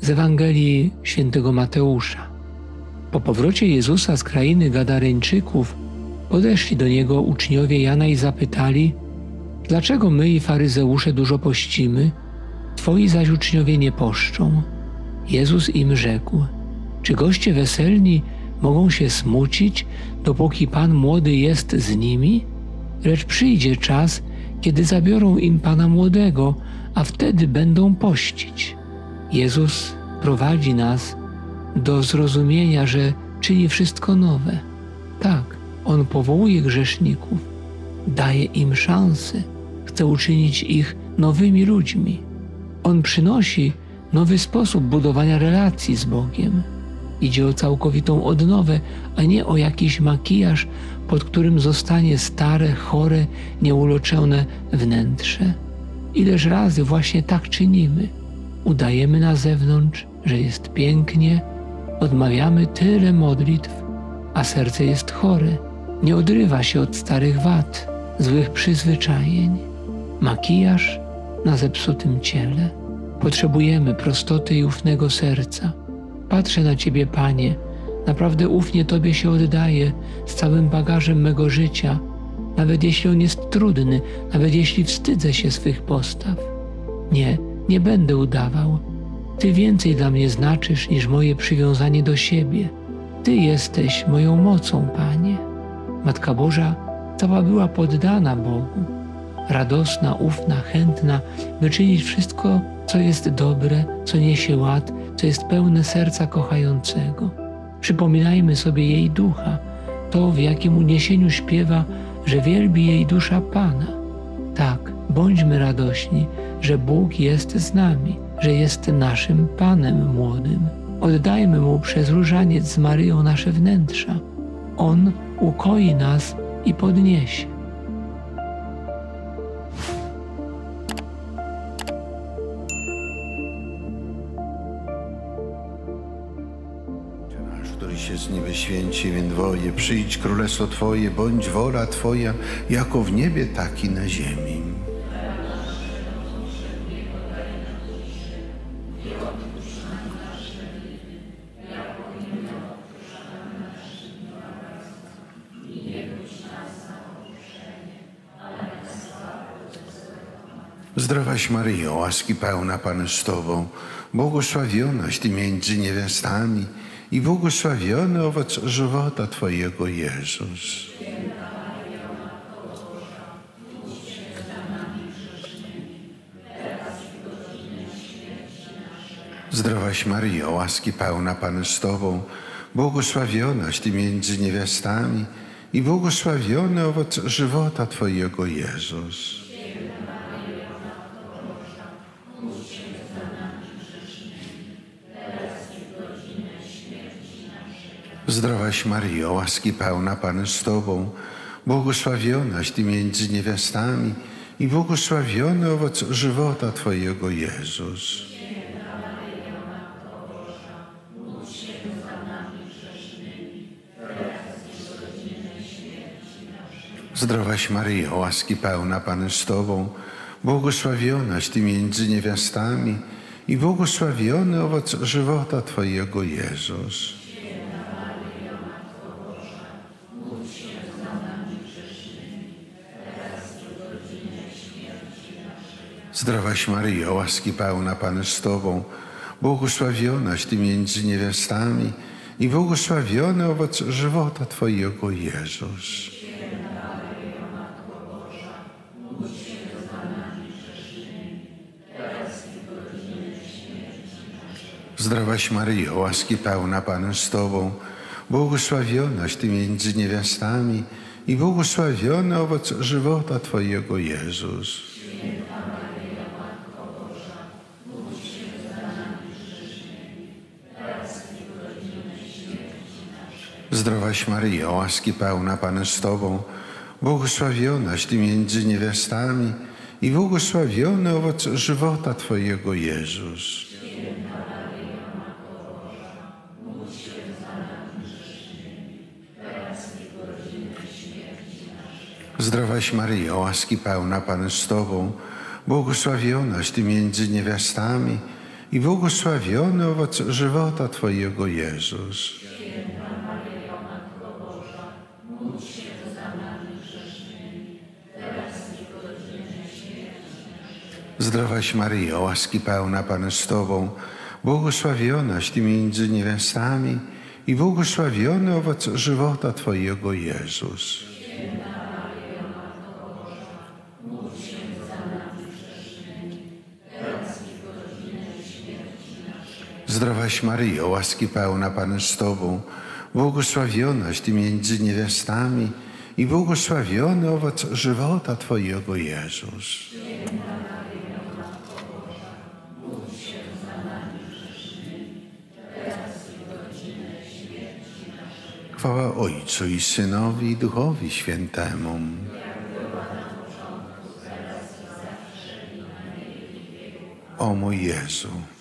Z Ewangelii Świętego Mateusza. Po powrocie Jezusa z krainy Gadareńczyków podeszli do Niego uczniowie Jana i zapytali: dlaczego my i faryzeusze dużo pościmy, Twoi zaś uczniowie nie poszczą? Jezus im rzekł: czy goście weselni mogą się smucić, dopóki Pan młody jest z nimi? Lecz przyjdzie czas, kiedy zabiorą im Pana młodego, a wtedy będą pościć. Jezus prowadzi nas do zrozumienia, że czyni wszystko nowe. Tak, On powołuje grzeszników, daje im szansę, chce uczynić ich nowymi ludźmi. On przynosi nowy sposób budowania relacji z Bogiem. Idzie o całkowitą odnowę, a nie o jakiś makijaż, pod którym zostanie stare, chore, nieuloczone wnętrze. Ileż razy właśnie tak czynimy. Udajemy na zewnątrz, że jest pięknie, odmawiamy tyle modlitw, a serce jest chore, nie odrywa się od starych wad, złych przyzwyczajeń. Makijaż na zepsutym ciele. Potrzebujemy prostoty i ufnego serca. Patrzę na Ciebie, Panie, naprawdę ufnie Tobie się oddaję z całym bagażem mego życia, nawet jeśli on jest trudny, nawet jeśli wstydzę się swych postaw. Nie będę udawał. Ty więcej dla mnie znaczysz niż moje przywiązanie do siebie. Ty jesteś moją mocą, Panie. Matka Boża cała była poddana Bogu, radosna, ufna, chętna, by czynić wszystko, co jest dobre, co niesie ład, co jest pełne serca kochającego. Przypominajmy sobie jej ducha, to w jakim uniesieniu śpiewa, że wielbi jej dusza Pana. Tak, bądźmy radośni, że Bóg jest z nami, że jest naszym Panem młodym. Oddajmy Mu przez różaniec z Maryją nasze wnętrza. On ukoi nas i podniesie. Który się z niebie święci, imię Twoje, przyjdź królestwo Twoje, bądź wola Twoja, jako w niebie, tak i na ziemi. Zdrowaś Maryjo, łaski pełna, Pan z Tobą, błogosławionaś Ty między niewiastami i błogosławiony owoc żywota Twojego, Jezus. Zdrowaś Maryjo, łaski pełna, Pan z Tobą, błogosławionaś Ty między niewiastami i błogosławiony owoc żywota Twojego, Jezus. Zdrowaś Maryjo, łaski pełna, Pan z Tobą, błogosławionaś Ty między niewiastami i błogosławiony owoc żywota Twojego, Jezus. Zdrowaś Maryjo, łaski pełna, Pan z Tobą, błogosławionaś Ty między niewiastami i błogosławiony owoc żywota Twojego, Jezus. Zdrowaś Maryjo, łaski pełna, Pan z Tobą, błogosławionaś Ty między niewiastami i błogosławiony owoc żywota Twojego, Jezus. Zdrowaś Maryjo, łaski pełna, Pan z Tobą, błogosławionaś Ty między niewiastami i błogosławiony owoc żywota Twojego, Jezus. Zdrowaś Maryjo, łaski pełna, Pan z Tobą, błogosławionaś Ty między niewiastami i błogosławiony owoc żywota Twojego, Jezus. Zdrowaś Maryjo, łaski pełna, Pan z Tobą, błogosławionaś Ty między niewiastami i błogosławiony owoc żywota Twojego, Jezus. Zdrowaś Maryjo, łaski pełna, Pan z Tobą, błogosławionaś Ty między niewiastami i błogosławiony owoc żywota Twojego, Jezus. Zdrowaś Maryjo, łaski pełna, Pan z Tobą, błogosławionaś Ty między niewiastami i błogosławiony owoc żywota Twojego, Jezus. Chwała Ojcu i Synowi i Duchowi Świętemu. O mój Jezu,